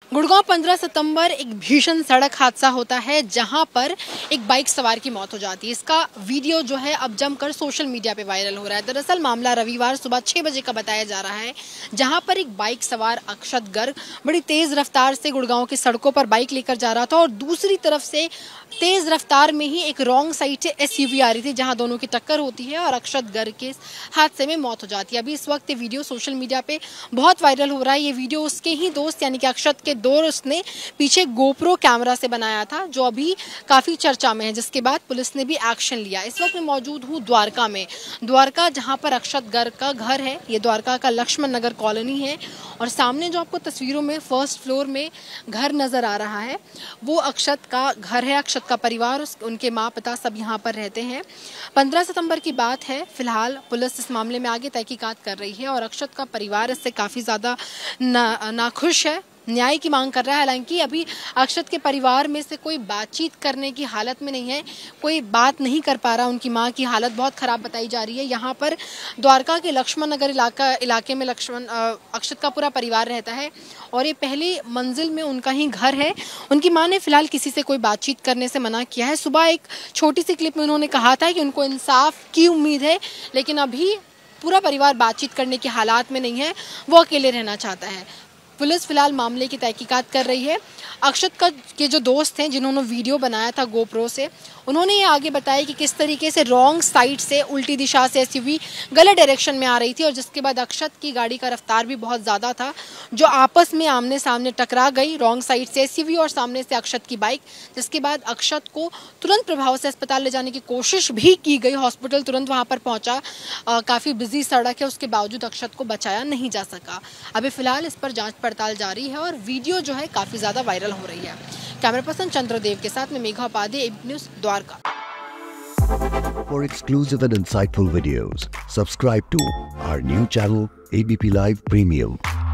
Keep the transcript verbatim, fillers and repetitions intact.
गुड़गांव पंद्रह सितंबर एक भीषण सड़क हादसा होता है जहां पर एक बाइक सवार की मौत हो जाती है। इसका वीडियो जो है अब जमकर सोशल मीडिया पे वायरल हो रहा है। दरअसल मामला रविवार सुबह छह बजे का बताया जा रहा है, जहां पर एक बाइक सवार अक्षत गर्ग बड़ी तेज रफ्तार से गुड़गांव की सड़कों पर बाइक लेकर जा रहा था और दूसरी तरफ से तेज रफ्तार में ही एक रॉन्ग साइड से एसयूवी आ रही थी, जहां दोनों की टक्कर होती है और अक्षत गर्ग के हादसे में मौत हो जाती है। अभी इस वक्त ये वीडियो सोशल मीडिया पे बहुत वायरल हो रहा है। ये वीडियो उसके ही दोस्त यानी कि अक्षत के दोस्त ने पीछे गोप्रो कैमरा से बनाया था, जो अभी काफी चर्चा में है, जिसके बाद पुलिस ने भी एक्शन लिया। इस वक्त मैं मौजूद हूँ द्वारका में, द्वारका जहां पर अक्षत गर्ग का घर है। ये द्वारका का लक्ष्मण नगर कॉलोनी है और सामने जो आपको तस्वीरों में फर्स्ट फ्लोर में घर नजर आ रहा है वो अक्षत का घर है। अक्षत का परिवार, उनके माँ पिता सब यहाँ पर रहते हैं। पंद्रह सितंबर की बात है। फिलहाल पुलिस इस मामले में आगे तहकीकात कर रही है और अक्षत का परिवार इससे काफी ज्यादा ना नाखुश है, न्याय की मांग कर रहा है। हालांकि अभी अक्षत के परिवार में से कोई बातचीत करने की हालत में नहीं है, कोई बात नहीं कर पा रहा। उनकी मां की हालत बहुत खराब बताई जा रही है। यहाँ पर द्वारका के लक्ष्मण नगर इलाका इलाके में लक्ष्मण अक्षत का पूरा परिवार रहता है और ये पहली मंजिल में उनका ही घर है। उनकी मां ने फिलहाल किसी से कोई बातचीत करने से मना किया है। सुबह एक छोटी सी क्लिप में उन्होंने कहा था कि उनको इंसाफ की उम्मीद है, लेकिन अभी पूरा परिवार बातचीत करने के हालात में नहीं है, वो अकेले रहना चाहता है। पुलिस फिलहाल मामले की तहकीकात कर रही है। अक्षत का के जो दोस्त हैं जिन्होंने वीडियो बनाया था गोप्रो से, उन्होंने ये आगे बताया कि किस तरीके से रॉन्ग साइड से उल्टी दिशा से एसयूवी गलत डायरेक्शन में आ रही थी और जिसके बाद अक्षत की गाड़ी का रफ्तार भी बहुत ज़्यादा था, जो आपस में आमने सामने टकरा गई। रॉन्ग साइड से एसयूवी और सामने से अक्षत की बाइक, जिसके बाद अक्षत को तुरंत प्रभाव से अस्पताल ले जाने की कोशिश भी की गई। हॉस्पिटल तुरंत वहाँ पर पहुँचा। काफ़ी बिजी सड़क है, उसके बावजूद अक्षत को बचाया नहीं जा सका। अभी फिलहाल इस पर जाँच पड़ताल जारी है और वीडियो जो है काफ़ी ज़्यादा वायरल हो रही है। कैमरा पर्सन चंद्रदेव के साथ में Megha Upadhyay, ABP news Dwarka. For exclusive and insightful videos, subscribe to our new channel A B P Live Premium.